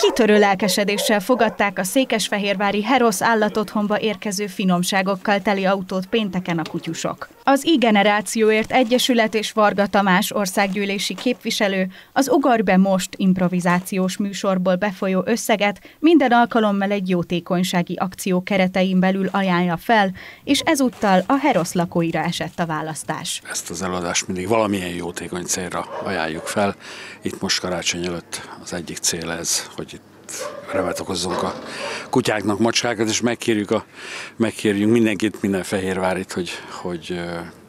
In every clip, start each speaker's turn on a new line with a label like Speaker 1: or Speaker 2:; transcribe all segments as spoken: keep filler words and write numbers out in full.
Speaker 1: Kitörő lelkesedéssel fogadták a székesfehérvári Herosz állatotthonba érkező finomságokkal teli autót pénteken a kutyusok. Az I-Generációért Egyesület és Varga Tamás országgyűlési képviselő az Ugorj be most improvizációs műsorból befolyó összeget minden alkalommal egy jótékonysági akció keretein belül ajánlja fel, és ezúttal a Herosz lakóira esett a választás.
Speaker 2: Ezt az eladást mindig valamilyen jótékony célra ajánljuk fel. Itt most karácsony előtt az egyik cél ez, hogy itt remet okozzunk a kutyáknak, macskákat, és megkérjük, a, megkérjük mindenkit, minden fehérvárit, hogy, hogy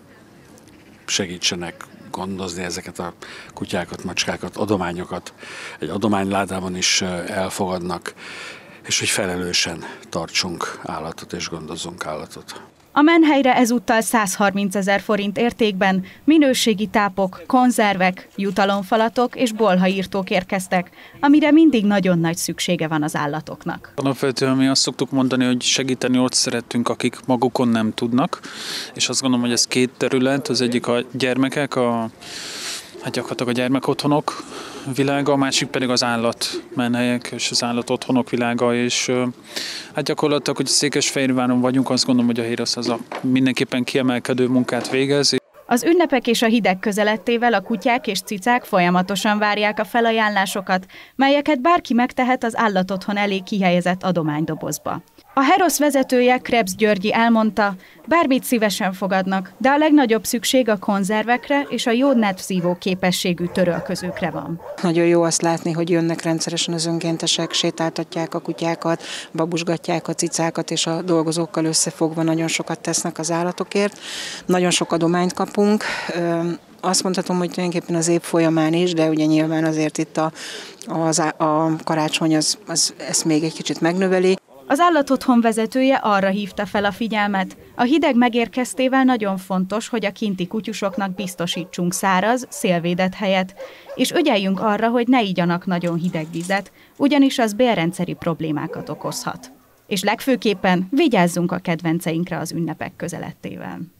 Speaker 2: segítsenek gondozni ezeket a kutyákat, macskákat, adományokat. Egy adományládában is elfogadnak, és hogy felelősen tartsunk állatot és gondozzunk állatot.
Speaker 1: A menhelyre ezúttal százharmincezer forint értékben minőségi tápok, konzervek, jutalomfalatok és bolhaírtók érkeztek, amire mindig nagyon nagy szüksége van az állatoknak.
Speaker 3: Alapvetően mi azt szoktuk mondani, hogy segíteni ott szeretünk, akik magukon nem tudnak, és azt gondolom, hogy ez két terület, az egyik a gyermekek, a, hát gyakorlatilag a gyermekotthonok világa, a másik pedig az állatmenhelyek és az állatotthonok világa, és hát gyakorlatilag, hogy Székesfehérváron vagyunk, azt gondolom, hogy a Herosz az a mindenképpen kiemelkedő munkát végez.
Speaker 1: Az ünnepek és a hideg közelettével a kutyák és cicák folyamatosan várják a felajánlásokat, melyeket bárki megtehet az állatotthon elé kihelyezett adománydobozba. A Herosz vezetője, Krebs Györgyi elmondta, bármit szívesen fogadnak, de a legnagyobb szükség a konzervekre és a jódnedvszívó képességű törölközőkre van.
Speaker 4: Nagyon jó azt látni, hogy jönnek rendszeresen az önkéntesek, sétáltatják a kutyákat, babusgatják a cicákat, és a dolgozókkal összefogva nagyon sokat tesznek az állatokért. Nagyon sok adományt kapunk. Azt mondhatom, hogy tulajdonképpen az év folyamán is, de ugye nyilván azért itt a, az, a karácsony az, az ezt még egy kicsit megnöveli.
Speaker 1: Az állatotthon vezetője arra hívta fel a figyelmet, a hideg megérkeztével nagyon fontos, hogy a kinti kutyusoknak biztosítsunk száraz, szélvédett helyet, és ügyeljünk arra, hogy ne igyanak nagyon hideg vizet, ugyanis az bélrendszeri problémákat okozhat. És legfőképpen vigyázzunk a kedvenceinkre az ünnepek közelettével.